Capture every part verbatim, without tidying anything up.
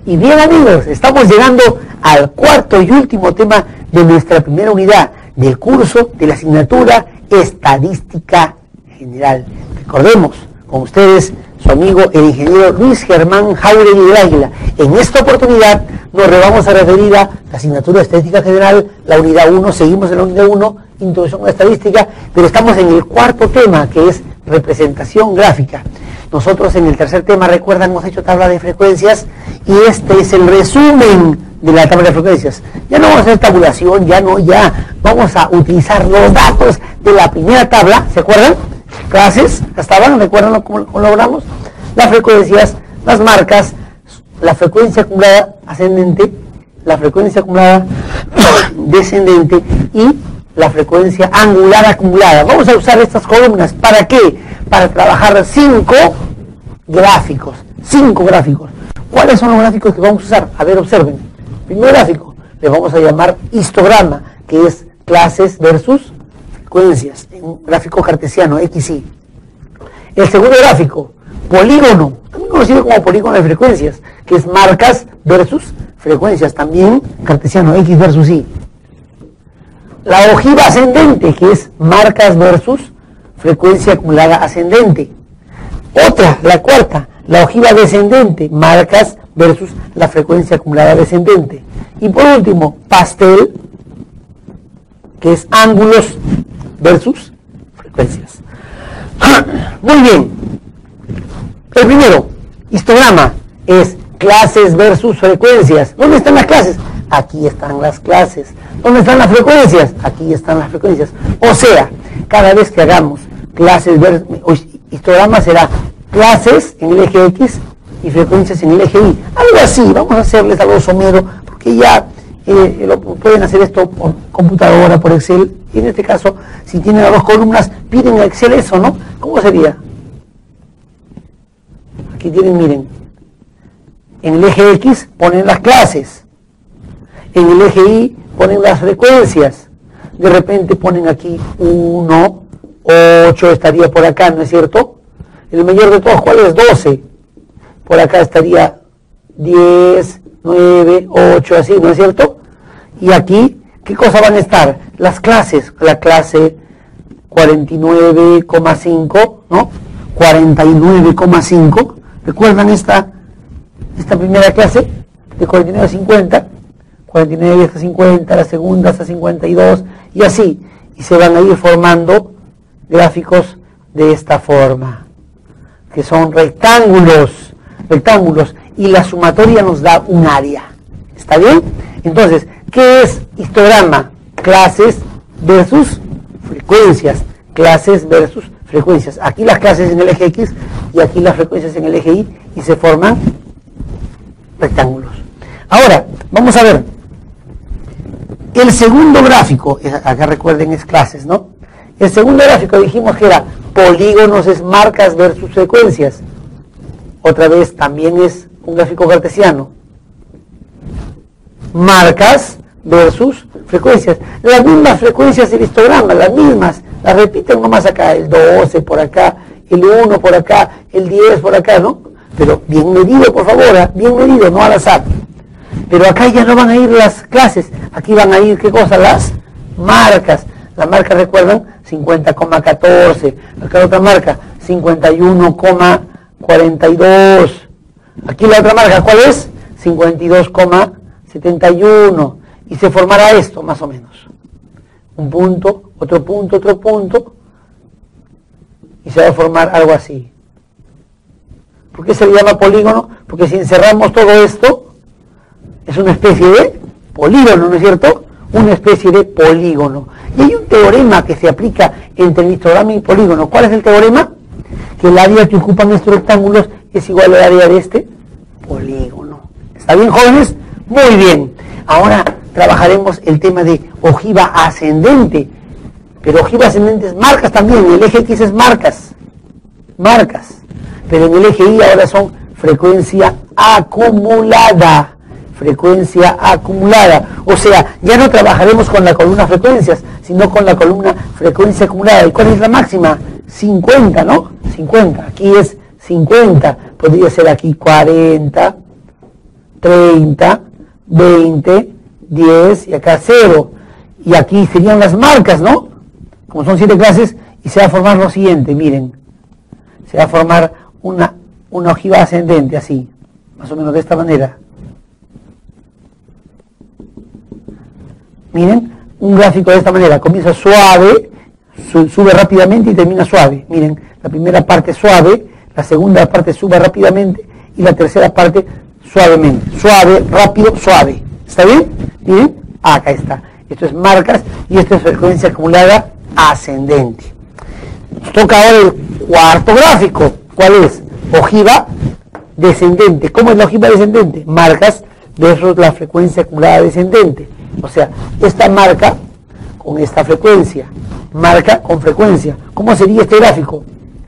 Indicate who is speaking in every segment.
Speaker 1: Y bien amigos, estamos llegando al cuarto y último tema de nuestra primera unidad del curso de la asignatura Estadística General. Recordemos con ustedes su amigo el ingeniero Luis Germán Jáuregui del Águila. En esta oportunidad nos vamos a referir a la asignatura Estadística General, la unidad uno, seguimos en la unidad uno, Introducción a la Estadística, pero estamos en el cuarto tema, que es representación gráfica. Nosotros en el tercer tema, recuerdan, hemos hecho tabla de frecuencias y este es el resumen de la tabla de frecuencias. Ya no vamos a hacer tabulación, ya no, ya vamos a utilizar los datos de la primera tabla, ¿se acuerdan? Clases, estaban, ¿recuerdan cómo, cómo lo hablamos? Las frecuencias, las marcas, la frecuencia acumulada ascendente, la frecuencia acumulada descendente y la frecuencia angular acumulada. Vamos a usar estas columnas, ¿para qué? Para trabajar cinco gráficos, cinco gráficos. ¿Cuáles son los gráficos que vamos a usar? A ver, observen. Primer gráfico, le vamos a llamar histograma, que es clases versus frecuencias, en un gráfico cartesiano, X Y. El segundo gráfico, polígono, también conocido como polígono de frecuencias, que es marcas versus frecuencias, también cartesiano, X versus Y. La ojiva ascendente, que es marcas versus frecuencia acumulada ascendente. Otra, la cuarta, la ojiva descendente, marcas versus la frecuencia acumulada descendente. Y por último, pastel, que es ángulos versus frecuencias. Muy bien. El primero, histograma, es clases versus frecuencias. ¿Dónde están las clases? Aquí están las clases. ¿Dónde están las frecuencias? Aquí están las frecuencias. O sea, cada vez que hagamos clases versus histograma será clases en el eje X y frecuencias en el eje Y. Algo así, vamos a hacerles algo somero, porque ya eh, lo, pueden hacer esto por computadora, por Excel. Y en este caso, si tienen las dos columnas, piden en Excel eso, ¿no? ¿Cómo sería? Aquí tienen, miren, en el eje X ponen las clases, en el eje Y ponen las frecuencias, de repente ponen aquí uno, ocho, estaría por acá, ¿no es cierto? El mayor de todos, ¿cuál es? doce. Por acá estaría diez, nueve, ocho, así, ¿no es cierto? Y aquí, ¿qué cosa van a estar? Las clases, la clase cuarenta y nueve coma cinco, ¿no? cuarenta y nueve coma cinco. ¿Recuerdan esta, esta primera clase? De cuarenta y nueve a cincuenta. cuarenta y nueve hasta cincuenta, la segunda hasta cincuenta y dos, y así. Y se van a ir formando gráficos de esta forma, que son rectángulos, rectángulos, y la sumatoria nos da un área. ¿Está bien? Entonces, ¿qué es histograma? Clases versus frecuencias, clases versus frecuencias. Aquí las clases en el eje X y aquí las frecuencias en el eje Y, y se forman rectángulos. Ahora, vamos a ver. El segundo gráfico, acá recuerden es clases, ¿no? El segundo gráfico dijimos que era polígonos, es marcas versus frecuencias. Otra vez también es un gráfico cartesiano. Marcas versus frecuencias. Las mismas frecuencias del histograma, las mismas. Las repiten nomás acá, el doce por acá, el uno por acá, el diez por acá, ¿no? Pero bien medido, por favor, ¿eh? Bien medido, no al azar. Pero acá ya no van a ir las clases, aquí van a ir, ¿qué cosa? Las marcas. La marca, recuerdan, cincuenta coma catorce. Acá la otra marca, cincuenta y uno coma cuarenta y dos. Aquí la otra marca, ¿cuál es? cincuenta y dos coma setenta y uno. Y se formará esto, más o menos. Un punto, otro punto, otro punto. Y se va a formar algo así. ¿Por qué se le llama polígono? Porque si encerramos todo esto, es una especie de polígono, ¿no es cierto? Una especie de polígono. Y hay un teorema que se aplica entre el histograma y el polígono. ¿Cuál es el teorema? Que el área que ocupan estos rectángulos es igual al área de este polígono. ¿Está bien, jóvenes? Muy bien. Ahora trabajaremos el tema de ojiva ascendente. Pero ojiva ascendente es marcas también. En el eje X es marcas. Marcas. Pero en el eje Y ahora son frecuencia acumulada. Frecuencia acumulada. O sea, ya no trabajaremos con la columna frecuencias, sino con la columna frecuencia acumulada. ¿Y cuál es la máxima? cincuenta, ¿no? cincuenta. Aquí es cincuenta. Podría ser aquí cuarenta, treinta, veinte, diez y acá cero. Y aquí serían las marcas, ¿no? Como son siete clases, y se va a formar lo siguiente, miren. Se va a formar una, una ojiva ascendente, así, más o menos de esta manera. Miren, un gráfico de esta manera, comienza suave, su, sube rápidamente y termina suave. Miren, la primera parte suave, la segunda parte sube rápidamente y la tercera parte suavemente. Suave, rápido, suave. ¿Está bien? Miren, acá está. Esto es marcas y esto es frecuencia acumulada ascendente. Nos toca ahora el cuarto gráfico. ¿Cuál es? Ojiva descendente. ¿Cómo es la ojiva descendente? Marcas versus la frecuencia acumulada descendente. O sea, esta marca con esta frecuencia, marca con frecuencia. ¿Cómo sería este gráfico?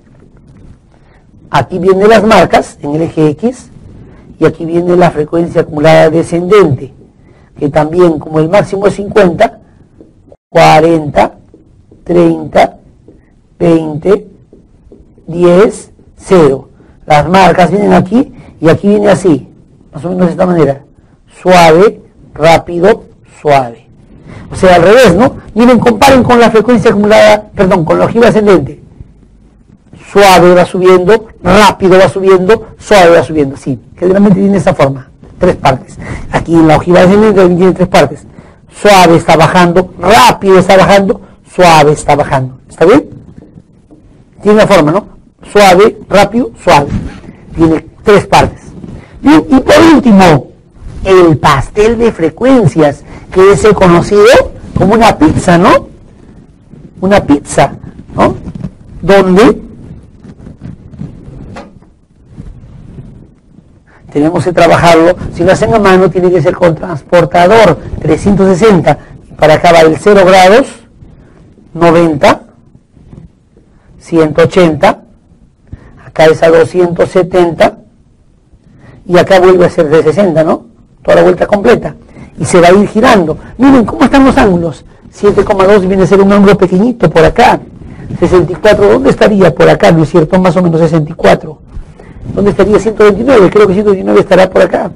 Speaker 1: Aquí vienen las marcas en el eje X y aquí viene la frecuencia acumulada descendente, que también, como el máximo es cincuenta, cuarenta, treinta, veinte, diez, cero. Las marcas vienen aquí y aquí viene así, más o menos de esta manera, suave, rápido, suave. O sea, al revés, ¿no? Miren, comparen con la frecuencia acumulada, perdón, con la ojiva ascendente. Suave va subiendo, rápido va subiendo, suave va subiendo. Sí, generalmente tiene esta forma, tres partes. Aquí en la ojiva ascendente también tiene tres partes. Suave está bajando, rápido está bajando, suave está bajando. ¿Está bien? Tiene la forma, ¿no? Suave, rápido, suave. Tiene tres partes. Bien, y por último, el pastel de frecuencias, que es el conocido como una pizza, ¿no? Una pizza, ¿no? Donde tenemos que trabajarlo. Si lo hacen a mano, tiene que ser con transportador trescientos sesenta. Para acá va el cero grados, noventa, ciento ochenta, acá es a doscientos setenta, y acá vuelve a ser de sesenta, ¿no? Toda la vuelta completa. Y se va a ir girando. Miren cómo están los ángulos. siete coma dos viene a ser un ángulo pequeñito por acá. sesenta y cuatro, ¿dónde estaría? Por acá, ¿no es cierto? Más o menos sesenta y cuatro. ¿Dónde estaría ciento veintinueve? Creo que ciento veintinueve estará por acá.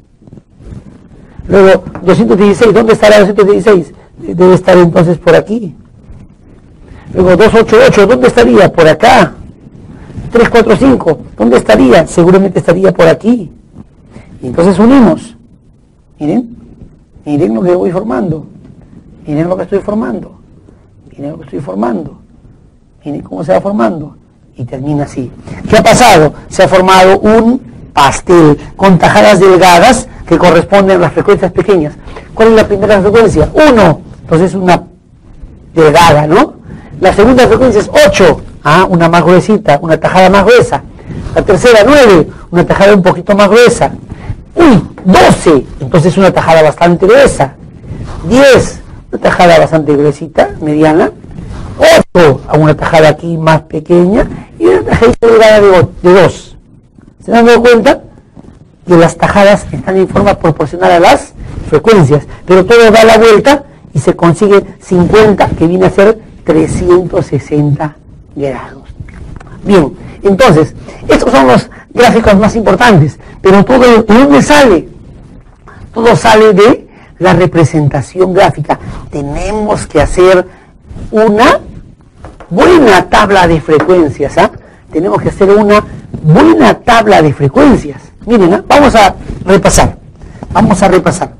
Speaker 1: Luego, doscientos dieciséis, ¿dónde estará doscientos dieciséis? Debe estar entonces por aquí. Luego, doscientos ochenta y ocho, ¿dónde estaría? Por acá. trescientos cuarenta y cinco, ¿dónde estaría? Seguramente estaría por aquí. Y entonces unimos. Miren, miren lo que voy formando. Miren lo que estoy formando. Miren lo que estoy formando. Miren cómo se va formando. Y termina así. ¿Qué ha pasado? Se ha formado un pastel con tajadas delgadas que corresponden a las frecuencias pequeñas. ¿Cuál es la primera frecuencia? uno. Entonces una delgada, ¿no? La segunda frecuencia es ocho. Ah, una más gruesita, una tajada más gruesa. La tercera, nueve. Una tajada un poquito más gruesa. Uy, doce. Entonces una tajada bastante gruesa. diez. Una tajada bastante gruesita, mediana. ocho, a una tajada aquí más pequeña y una tajadita delgada de dos. ¿Se dan cuenta? Que las tajadas están en forma proporcional a las frecuencias, pero todo da la vuelta y se consigue cincuenta, que viene a ser trescientos sesenta grados. Bien, entonces, estos son los gráficos más importantes, pero todo, ¿de dónde sale? Todo sale de la representación gráfica. Tenemos que hacer una buena tabla de frecuencias, ¿ah? Tenemos que hacer una buena tabla de frecuencias. Miren, ¿ah? Vamos a repasar. Vamos a repasar.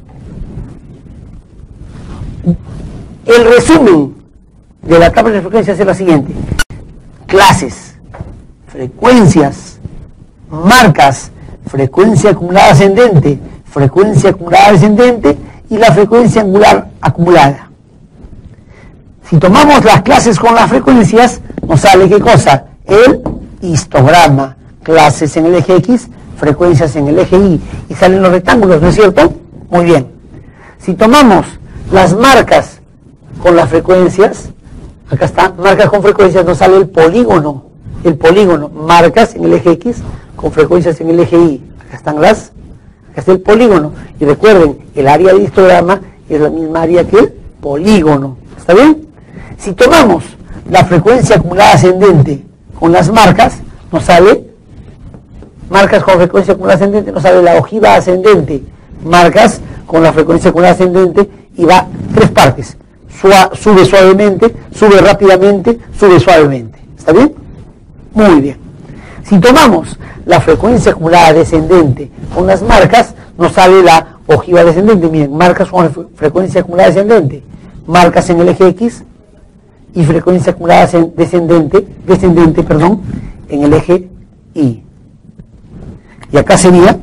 Speaker 1: El resumen de la tabla de frecuencias es la siguiente. Clases, frecuencias, marcas, frecuencia acumulada ascendente, frecuencia acumulada descendente y la frecuencia angular acumulada. Si tomamos las clases con las frecuencias, nos sale ¿qué cosa? El histograma. Clases en el eje X, frecuencias en el eje Y. Y salen los rectángulos, ¿no es cierto? Muy bien. Si tomamos las marcas con las frecuencias, acá está, marcas con frecuencias, nos sale el polígono. El polígono, marcas en el eje X con frecuencias en el eje Y. Acá están las, acá está el polígono. Y recuerden, el área del histograma es la misma área que el polígono. ¿Está bien? Si tomamos la frecuencia acumulada ascendente con las marcas, nos sale marcas con frecuencia acumulada ascendente, nos sale la ojiva ascendente, marcas con la frecuencia acumulada ascendente y va tres partes, Sua, sube suavemente, sube rápidamente, sube suavemente. ¿Está bien? Muy bien. Si tomamos la frecuencia acumulada descendente con las marcas, nos sale la ojiva descendente. Miren, marcas con frecuencia acumulada descendente, marcas en el eje X y frecuencia acumulada descendente, descendente, perdón, en el eje Y. Y acá sería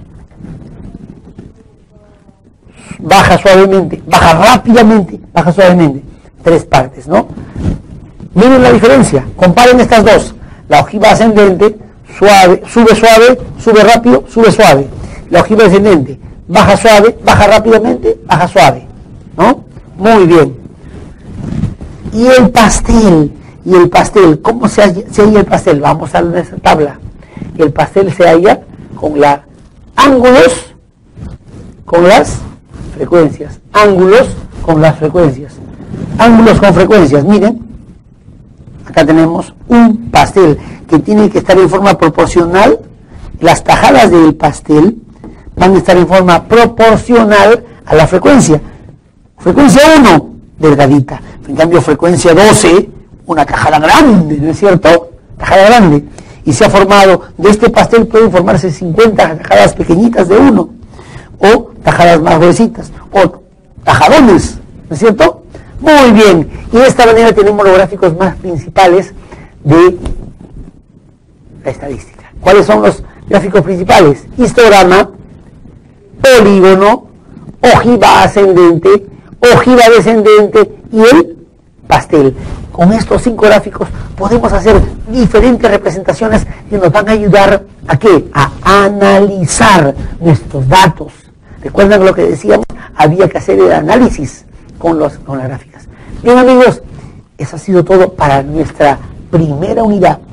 Speaker 1: baja suavemente, baja rápidamente, baja suavemente. Tres partes, ¿no? Miren la diferencia, comparen estas dos. La ojiva ascendente, suave, sube suave, sube rápido, sube suave. La ojiva descendente, baja suave, baja rápidamente, baja suave, ¿no? Muy bien. Y el pastel, y el pastel, ¿cómo se halla, se halla el pastel? Vamos a nuestra tabla. El pastel se halla con la ángulos, con las frecuencias, ángulos con las frecuencias, ángulos con frecuencias. Miren, acá tenemos un pastel que tiene que estar en forma proporcional. Las tajadas del pastel van a estar en forma proporcional a la frecuencia. Frecuencia uno, delgadita. En cambio, frecuencia doce, una tajada grande, ¿no es cierto? Tajada grande. Y se ha formado, de este pastel pueden formarse cincuenta tajadas pequeñitas de uno, o tajadas más gruesitas, o tajadones, ¿no es cierto? Muy bien. Y de esta manera tenemos los gráficos más principales de la estadística. ¿Cuáles son los gráficos principales? Histograma, polígono, ojiva ascendente, ojiva descendente y el pastel. Con estos cinco gráficos podemos hacer diferentes representaciones que nos van a ayudar a ¿qué? A analizar nuestros datos. ¿Recuerdan lo que decíamos? Había que hacer el análisis con, los, con las gráficas. Bien amigos, eso ha sido todo para nuestra primera unidad.